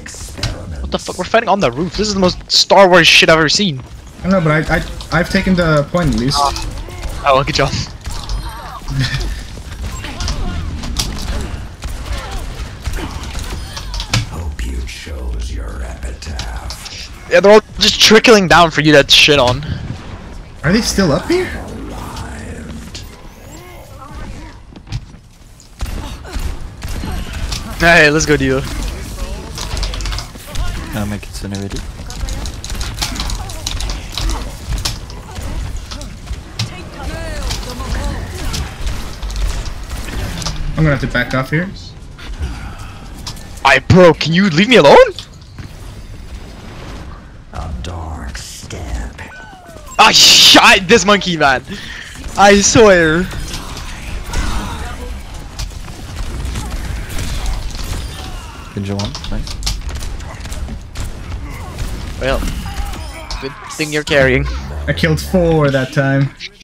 What the fuck? We're fighting on the roof. This is the most Star Wars shit I've ever seen. I know, but I've taken the point at least. Oh, good job. Hope you chose your epitaph. Yeah, they're all just trickling down for you to shit on. Are they still up here? Hey, let's go, Dio. Can I make it sooner ready? I'm gonna have to back off here. Bro, can you leave me alone? A dark step. I shot this monkey, man. I swear. Ninja one, nice. Well, good thing you're carrying. I killed 4 that time.